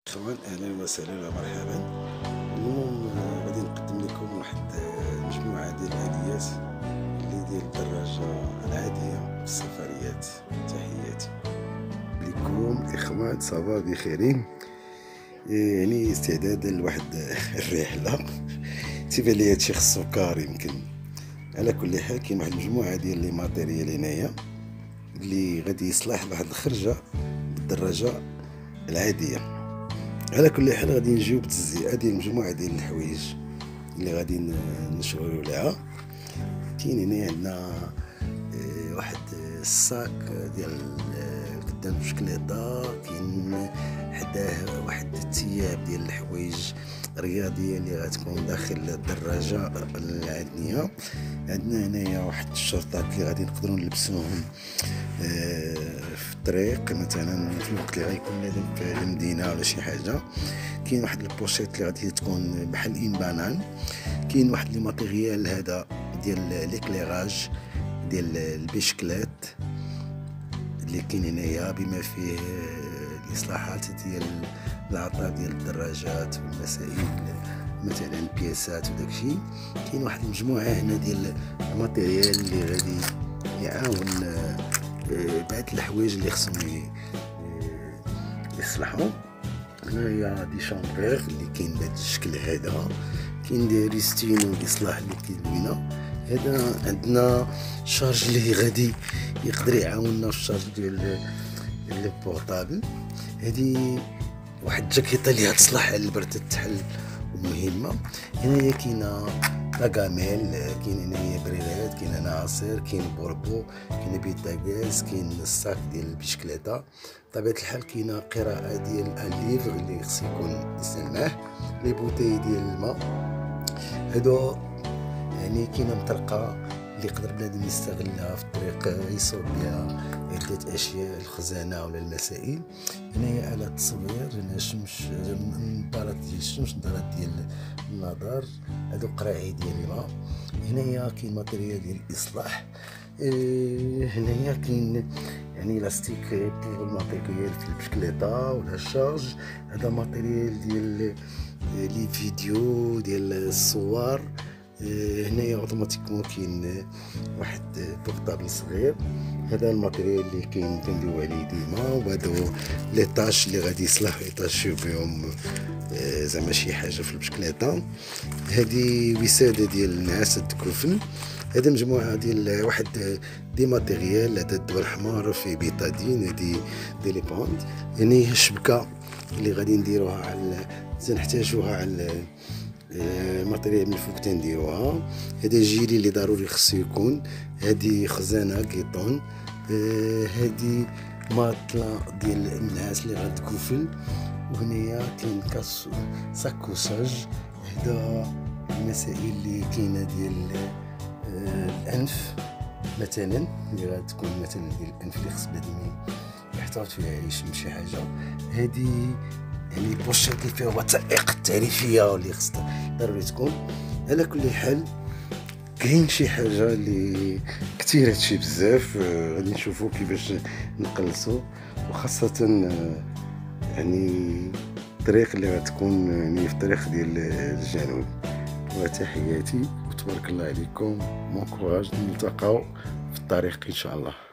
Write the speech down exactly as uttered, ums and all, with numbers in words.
اخوان، اهلا وسهلا ومرحبا. اليوم آه، غادي نقدم لكم واحد آه، مجموعه ديال الاليات اللي ديال الدراجه العاديه في السفريات. تحياتي لكم اخوان، صباح بخيرين. إيه، يعني استعدادا لواحد الرحله تيبان لي هادشي خصو كار يمكن. على كل حال كاين واحد المجموعه ديال لي ماتيريال هنايا اللي غادي يصلح لواحد الخرجه بالدراجه العاديه. على كل حال غادي نجيو بتجزئه ديال مجموعه ديال الحوايج اللي غادي نشرو لها. كاين هنا عندنا آه، واحد الصاك ديال آه، قدام بشكلاطه، كاين حداه واحد الثياب ديال الحوايج الرياضيه اللي غتكون داخل الدراجه العاديه. عندنا هنايا واحد الشرطات اللي غادي نقدروا نلبسوهم آه، في الطريق، مثلا في الوقت اللي غيكون نادم في المدينه ولا شي حاجه. كاين واحد البوشيت اللي غادي تكون بحال ان بانان. كاين واحد لي ماتيريال هذا ديال ليكليراج ديال البيشكلات اللي كاين هنايا، بما فيه الاصلاحات ديال العطاء ديال الدراجات والمسائل مثلا البياسات وداكشي. كاين واحد المجموعه هنا ديال الماتيريال اللي غادي يعاون آه، بعض الحوايج اللي خصهم يصلحوا. هنايا دي شامبير اللي كاين بهذا الشكل هذا، كاين دي ريستينو الاصلاح اللي كاين. هذا عندنا شارج اللي غادي يقدر يعاوننا في الشارج ديال البورطابل. هذه واحد الجاكيطه اللي غتصلح على البرد التحل مهمه. هنايا كاينه لاكاميل، كاين هنايا بريرات، كاين هنا عصير، كاين بوربو، كاين بيتاغاز، كاين الصاك ديال البشكلاطه. بطبيعه الحال كاينه قراءه ديال الليفر اللي خص يكون انسان معاه، لي بوتي ديال الماء. هادو يعني كاينه مطرقه اللي يقدر بنادم يستغلها في الطريق يصوب بها عده اشياء، الخزانه ولا المسائل. هنايا آلة تصوير، هنا شمش، نظارات ديال الشمس، نظارات ديال النظر، هادو قراعي ديال الماء. هنايا كاين ماتيريال ديال الاصلاح. إيه هنايا كاين يعني لاستيك بور الماتيريال في البشكليطه ولا الشارج. هذا ماتيريال ديال لي فيديو ديال الصور. هنايا اوتوماتيكمون كاين واحد بورطابل صغير. هذا الماتيريال اللي كاين كنديرو عليه ديما، وهادو لي طاش اللي غادي يصلح يطاشيو بهم زعما شي حاجه في البشكليطه. هذه وساده ديال النعاس الكفن. هذا مجموعه ديال واحد دي ماتيريال، هذا الدواء الحمار في بيتادين، هذه دي لي بوند. هنا الشبكه اللي غادي نديروها على نحتاجوها على الماتيريال من الفوق تنديروها. هذا جيلي اللي ضروري خصو يكون. هذه خزانه كيطون. هذه ماطله ديال النعاس اللي غتكفل. وهنايا كاين كاس ساكوساج. هذا المسائل اللي كاينه ديال الانف مثلا، اللي غتكون مثلا ديال الانف اللي خص بنادم يحتاط فيها يشم شي حاجه. هذه يعني البوشيط اللي فيها وثائق التعريفيه واللي خصها ضروري تكون. على كل حال كاين شي حاجه اللي كثير هادشي بزاف، غادي نشوفوا كيفاش نقلصوا، وخاصه يعني الطريق اللي غتكون يعني في الطريق ديال الجنوب. وتحياتي وتبارك الله عليكم، مون كوراج، نلتقاو في الطريق ان شاء الله.